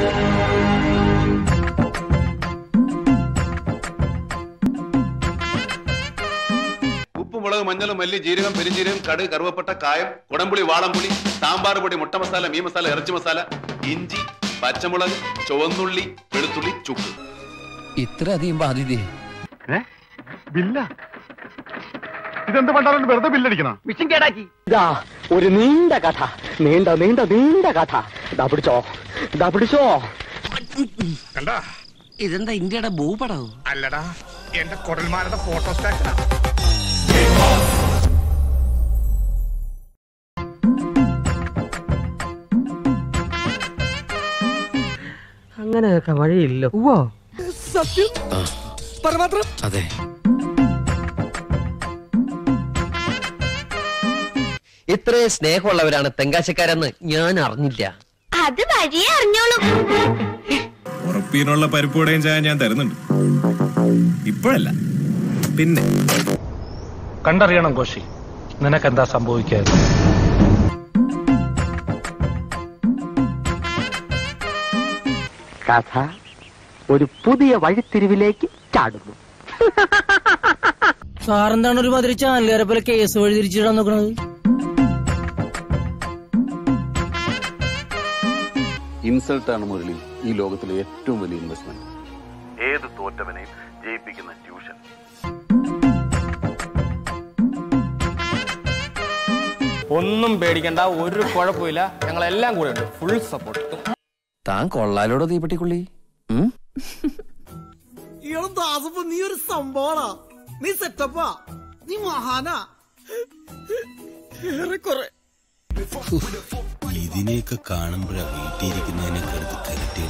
മുളക്, മഞ്ഞൾ, മല്ലി, ജീരകം, പെരിഞ്ജീരകം, കടുക്, കറുവപ്പട്ട, കായം, കുടംപുളി, വാളംപുളി, സാമ്പാർ പൊടി, മുട്ട മസാല, മീൻ മസാല, ഇറച്ചി മസാല, ഇഞ്ചി, പച്ചമുളക്, ചുവന്നുള്ളി, വെളുത്തുള്ളി, ചുക്ക്. ഇത്ര അധികം ബാധ്യത? ഇതെന്ത് പണ്ടാലും വെറുതെ ബില്ലടിക്കണം. വിഷം കേടാക്കി. ഇതാ ഒരു നീണ്ട കഥ, നീണ്ട നീണ്ട നീണ്ട കഥ. ഇതാ പിടിച്ചോ, ഇതാ പിടിച്ചോ. കണ്ടാ ഇതെന്താ ഇന്ത്യയുടെ ഭൂപടവും? അല്ലടാ, എന്റെ കുടൽമാരുടെ ഫോട്ടോ സ്റ്റാറ്റാ. അങ്ങനെയൊക്കെ വഴിയില്ല. സത്യം പരമാത്രം. അതെ, ഇത്രയും സ്നേഹമുള്ളവരാണ് തെങ്കാശക്കാരെന്ന് ഞാൻ അറിഞ്ഞില്ല. അത് വഴിയേ അറിഞ്ഞോളൂ. ഉറപ്പീനുള്ള പരിപ്പൂടെയും ചായ ഞാൻ തരുന്നുണ്ട്. ഇപ്പോഴല്ല, പിന്നെ. കണ്ടറിയണം കോശി, നിനക്കെന്താ സംഭവിക്കാതെ. കഥ ഒരു പുതിയ വഴിത്തിരിവിലേക്ക് ചാടുന്നു. സാറെന്താണ് ഒരുമാതിരി ചാനലുകാരെ പോലെ കേസ് വഴി തിരിച്ചിടാൻ നോക്കണത്? ഇൻസൾട്ടാണ് മുരളി ഈ ലോകത്തിലെ ഏറ്റവും വലിയ ഇൻവെസ്റ്റ്മെന്റ്. ഏത് തോറ്റവനെയും ജയിപ്പിക്കുന്ന ട്യൂഷൻ. ഒന്നും പേടിക്കണ്ട, ഒരു കുഴപ്പമില്ല, ഞങ്ങളെല്ലാം കൂടെ ഉണ്ട്, ഫുൾ സപ്പോർട്ട്. താൻ കൊള്ളാലോടോ തീപ്പെട്ടിക്കുള്ളി. നീ ഒരു സംഭവമാ, നീ സെറ്റപ്പാ, നീ മഹാനാ. ഇതിനെയൊക്കെ കാണുമ്പോഴാ വീട്ടിയിരിക്കുന്നതിനെ കരുതി കരുട്ടി